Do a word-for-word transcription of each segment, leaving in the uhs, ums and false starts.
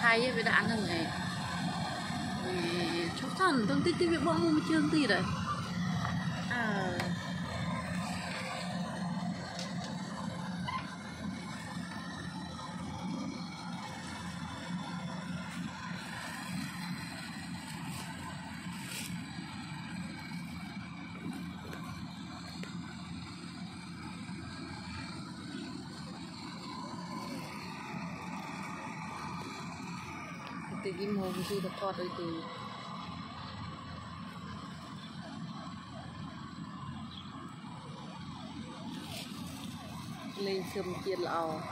tay với đã ăn thằng này chốc thần thông tích tích bọn mua chương gì đấy à cái mồm gì được thọt rồi từ lên sườn kia lào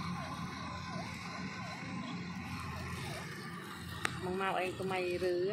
mong mau anh có mày rứ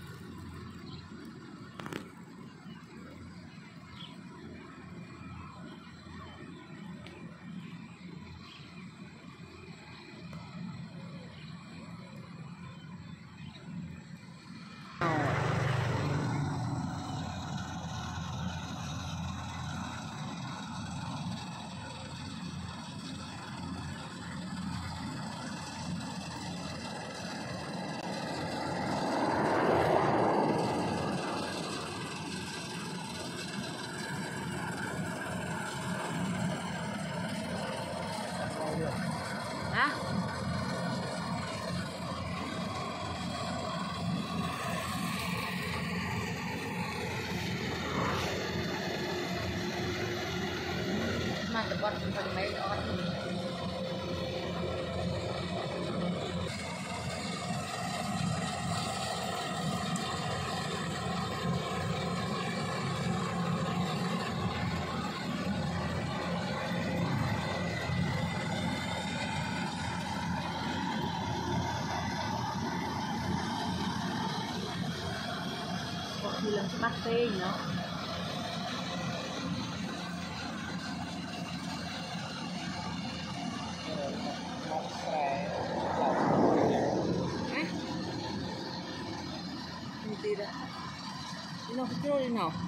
hả mà tập bật phần mấy đó thì làm cho bác phê nó gì đó nó cái trôi đi nào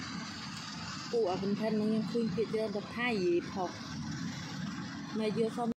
cụ ở bên thân nóยังคุยเกี่ยวกับท่ายีพอมาเยอะ